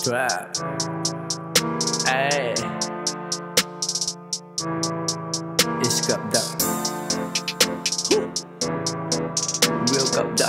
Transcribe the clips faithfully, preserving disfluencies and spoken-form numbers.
Trap Ayy It's กับดัก Real กับดัก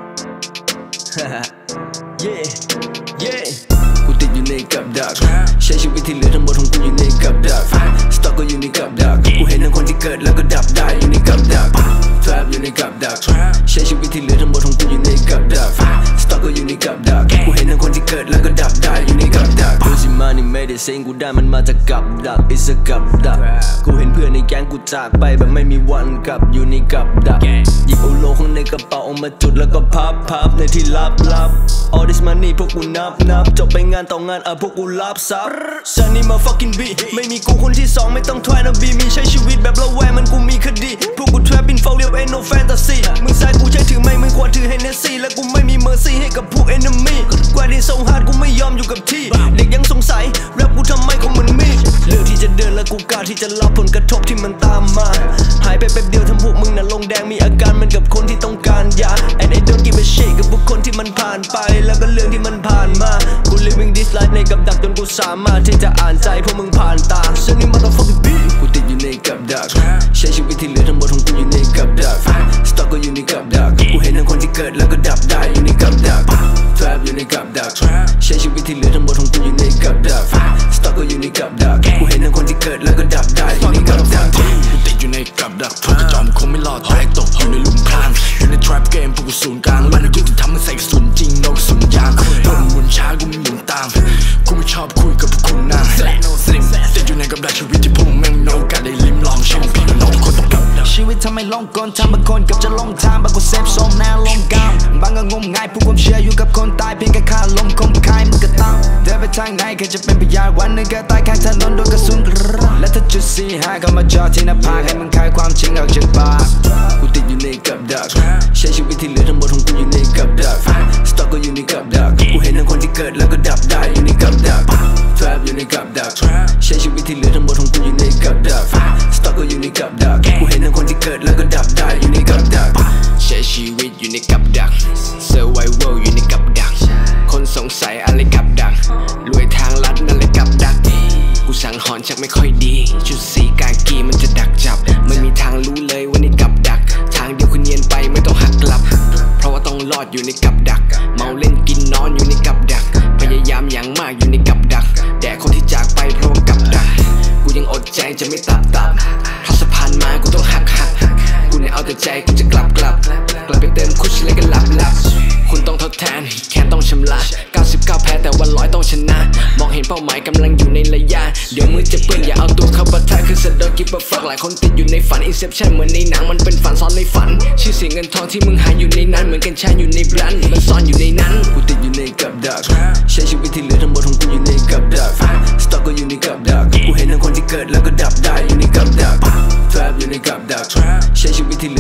Yeah Yeah กูติดอยู่ในกับดักใช้ชีวิตที่เหลือทั้งหมดของกูอยู่ในกับดัก Stock ก็อยู่ในกับดักกูเห็นทั้งคนที่เกิดแล้วก็ดับได้อยู่ในกับดัก Trap อยู่ในกับดักใช้ชีวิตที่เหลือทั้งหมดของกูอยู่ในกับดัก Stock ก็อยู่ในกับดักกูเห็นทั้งคนที่เกิดแล้วก็ดับได้อยู่ในกับดักดูสิมานี่ไม่ได้เซ็งกูได้มันมาจากกับดัก It's a กับดักกูเห็นเพื่อนในแก๊งกูจากไปแบบไม่มีวันกลับอยู่ในกับดักหยิบเอาโลข้างในกระเป๋าออกมาจุดแล้วก็พับพับในที่ลับลับ All this money พวกกูนับนับจบไปงานต่องานอ่ะพวกกูรับซับซันนี่มา fucking beat ไม่มีกูคนที่สองไม่ต้อง try นะบีมีใช้ชีวิตแบบระแวงมันกูมีคดีพวกกู trap in for real ain't no fantasy มึงซ้ายกูใช้ถือไม่มึงขวาถือให้เนสซี่และกูไม่มี mercy ให้กับพวก enemy กว่าที่ส่งฮาร์ดกูไม่ยอมอยู่กับที่เด็กยังสงสัยแรปกูทำไมของมันมีเลือกที่จะเดินและกูกล้าที่จะรับผลกระทบที่มันตามมาหายไปแป๊บเดียวทำพวกมึงน่ะลงแดงมีอาการเหมือนกับคนที่ต้องการยา and I don't give a shit กับบุคคลที่มันผ่านไปแล้วก็เรื่องที่มันผ่านมากู living this life ในกับดักจนกูสามารถที่จะอ่านใจพวกมึงผ่านตาซึ่งนี่ motherfucking beat กูติดอยู่ในกับดักใช้ชีวิตที่เหลือทั้งหมดของกูอยู่ในกับดัก Stock ก็อยู่ในกับดักกูเห็นทั้งคนที่เกิดแล้วก็ดับได้อยู่ในกับดัก Trap อยู่ในกับดักใช้ชีวิตที่เหลือทั้งหมดของกูอยู่ในกับดัก Stock ก็อยู่ในกับดักกูเห็นทั้งคนที่เกิดแล้วก็ดับได้อยู่ในกับดักกูติดอยู่ในกับดักพวกกระจอมคงไม่รอดตายตกอยู่ในหลุมพรางอยู่ใน trap game พวกกูศูนย์กลางมันกูจะทำให้ใส่กระสุนจริงนกกระสุนยางโดนวนช้ากูไม่หมุนตามกูไม่ชอบคุยกับพวกคุณนางติดอยู่ในกับดักชีวิตที่พวกมึงแม่งไม่มีโอกาสได้ลิ้มลองชีวิตพี่น้องทุกคนต้องกับดักชีวิตทำให้ลงก่อนทำบางคนกับจะลงทางบางคนเซฟโซนแน่ลงกามบางก็งมงายผู้ความเชื่ออยู่กับคนตายเพียงแค่ค่าลมคมคายมันก็ต้องเดินไปทางไหนแค่จะเป็นพยานวันหนึ่งก็ตายข้างถนนโดนกระสุนและถ้าจุดสี่ห้าเข้ามาจ่อที่หน้าผากให้มันคายความจริงออกจากปากกูติดอยู่ในกับดักใช้ชีวิตที่เหลือทั้งหมดของกูอยู่ในกับดัก Stock ก็อยู่ในกับดักกูเห็นทั้งคนที่เกิดแล้วก็ดับได้อยู่ในกับดัก Trap อยู่ในกับดักใช้ชีวิตที่เหลือทั้งหมดของกูอยู่ในกับดัก Stock ก็อยู่ในกับดักกูเห็นทั้งคนที่เกิดแล้วก็ดับได้อยู่ในกับดักใช้ชีวิตอยู่ในกับดัก Survival อยู่ในกับดักคนสงสัยอะไรกับดักรวยทางลัดนั่นแหละกับดักกูสังหรณ์ชักไม่ค่อยดีชุดสีกากีมันจะดักจับไม่มีทางรู้เลยว่านี่กับดักทางเดียวคุณเนียนไปไม่ต้องหักกลับเพราะว่าต้องรอดอยู่ในกับดักเมาเล่นกินนอนอยู่ในกับดักพยายามอย่างมากอยู่ในกับดักแด่คนที่จากไปเพราะว่ากับดักกูยังอดใจจะไม่ตับตับเพราะสะพานมากูต้องหักหักกูเนี่ยเอาแต่ใจกูจะกลับกลับกลับไปเติมคุชแล้วก็หลับหลับคุณต้องทดแทนแค่ต้องชำระเก้าสิบเก้าแพ้แต่วันร้อยต้องชนะมองเห็นเป้าหมายกำลังอยู่ในระยะเดี๋ยวมือจะเปื้อนอย่าเอาตัวเข้าปะทะคือสะดอกกิบฟักหลายคนติดอยู่ในฝัน Inception เหมือนในหนังมันเป็นฝันซ้อนในฝันชื่อเสียงเงินทองที่มึงหาอยู่ในนั้นเหมือนกันแช่อยู่ในบลันมันซ่อนอยู่ในนั้นกูติดอยู่ในกับดักใช้ชีวิตที่เหลือทั้งหมดของกูอยู่ในกับดัก Stock ก็อยู่ในกับดักกูเห็นทั้งคนที่เกิดแล้วก็ดับได้อยู่ในกับดัก Trap อยู่ในกับดักใช้ชีวิตที่เหลือ